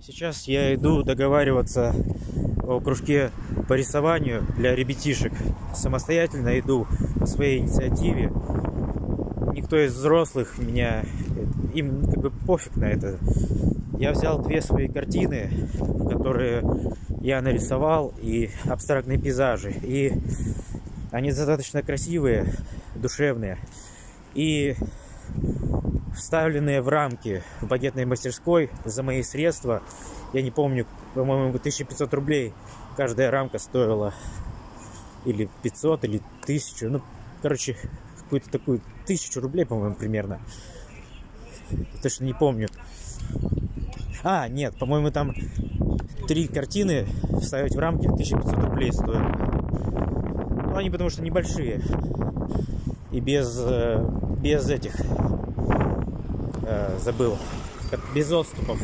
Сейчас я иду договариваться о кружке по рисованию для ребятишек. Самостоятельно иду по своей инициативе. Никто из взрослых им как бы пофиг на это. Я взял две свои картины, которые я нарисовал, и абстрактные пейзажи. И они достаточно красивые, душевные. И вставленные в рамки в багетной мастерской за мои средства. Я не помню, по-моему, 1500 рублей каждая рамка стоила. Или 500, или 1000. Ну, короче, какую-то такую 1000 рублей, по-моему, примерно. Точно не помню. Нет, по-моему, там 3 картины вставить в рамки 1500 рублей стоят. Ну, они потому что небольшие. И без этих... забыл. Без отступов.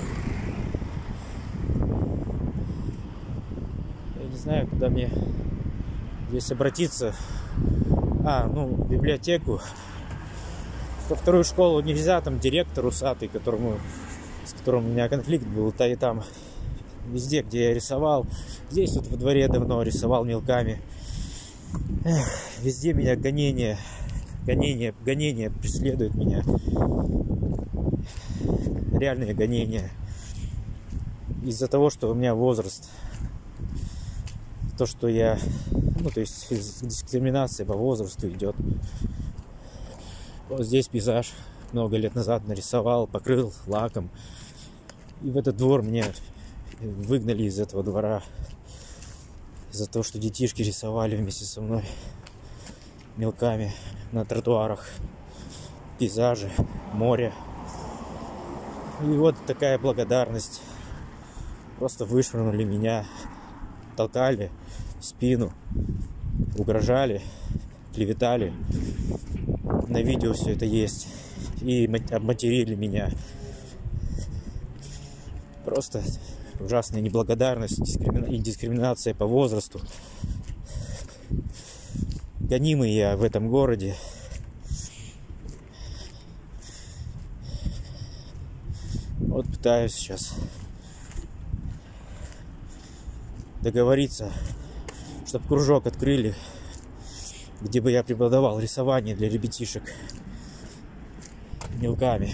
Я не знаю, куда мне здесь обратиться. В библиотеку. Во вторую школу нельзя, там директор усатый, с которым у меня конфликт был, и там везде, где я рисовал. Здесь вот во дворе давно рисовал мелками. Везде меня гонение преследует меня. Реальные гонения. Из-за того, что у меня возраст. То, что я... то есть дискриминация по возрасту идет. Вот здесь пейзаж много лет назад нарисовал, покрыл лаком. И в этот двор меня выгнали из этого двора. За то, что детишки рисовали вместе со мной мелками на тротуарах. Пейзажи, море. И вот такая благодарность. Просто вышвырнули меня, толкали в спину, угрожали, клеветали. На видео все это есть. И обматерили меня. Просто ужасная неблагодарность и дискриминация по возрасту. Гонимый я в этом городе. Вот пытаюсь сейчас договориться, чтобы кружок открыли, где бы я преподавал рисование для ребятишек мелками.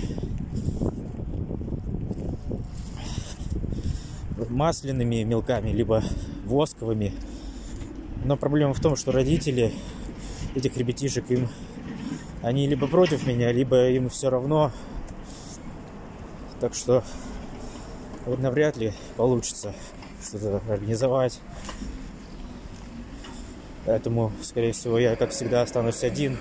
Масляными мелками, либо восковыми. Но проблема в том, что родители этих ребятишек, они либо против меня, либо им все равно. Так что вот навряд ли получится что-то организовать. Поэтому, скорее всего, я, как всегда, останусь один.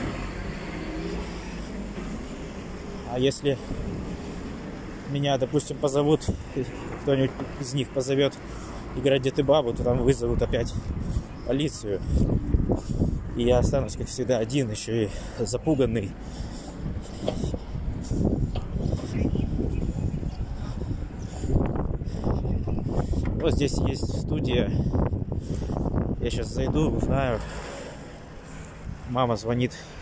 А если меня, допустим, позовут, кто-нибудь из них позовет играть Дед и Бабу, то там вызовут опять полицию. И я останусь, как всегда, один, еще и запуганный. Вот здесь есть студия. Я сейчас зайду, узнаю. Мама звонит